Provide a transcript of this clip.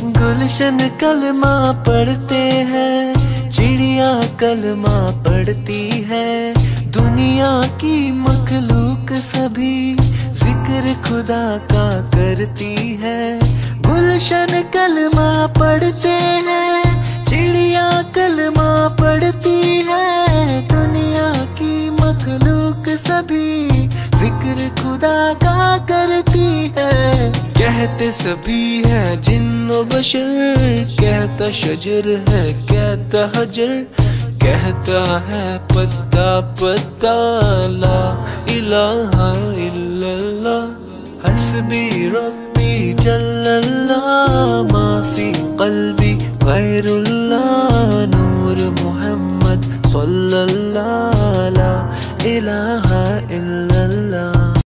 गुलशन कलमा पढ़ते हैं, चिड़िया कलमा पढ़ती है, दुनिया की मखलूक सभी जिक्र खुदा का करती है। गुलशन कलमा पढ़ते हैं, चिड़िया कलमा पढ़ती है, दुनिया की मखलूक सभी जिक्र खुदा का करती है। कहते सभी है जिन्नो बशर, कहता शजर है कहता हजर, कहता है पत्ता पत्ता ला इलाहा इल्लल्लाह। हस्बी रब्बी जल्लल्लाह माफी कल्बी गैरुल्लाह, नूर मुहम्मद सल्लल्लाह ला इलाहा इल्लल्लाह।